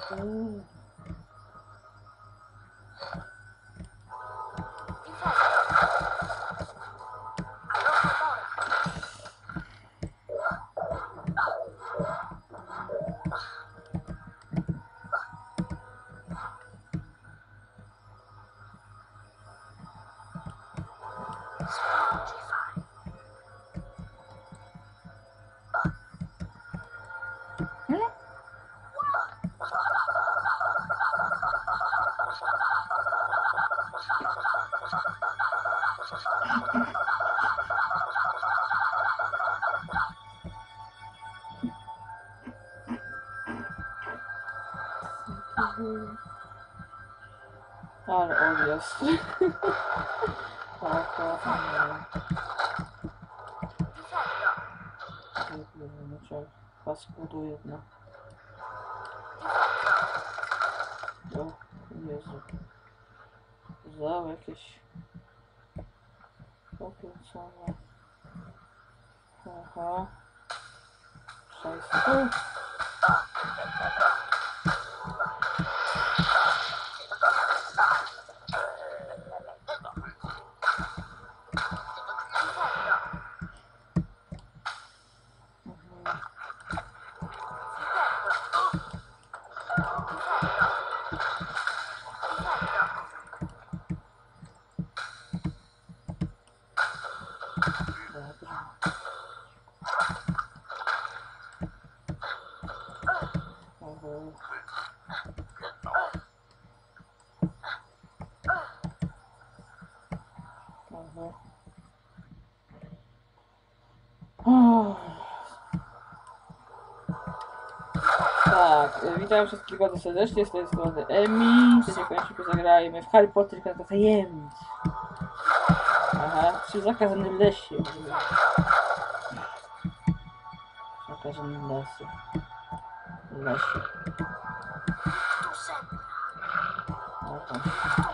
Ale on jest. Paskudu jedna. O Jezu. Zał jakieś pokręcone. Aha. 600. Tak, witam wszystkich bardzo serdecznie, z tej strony Emi. Dzisiaj kończymy Zagrajmy w Harry Potter Komnata Tajemnic. Aha, przy Zakazanym Lesie. Zakazanym Lasie. Aha.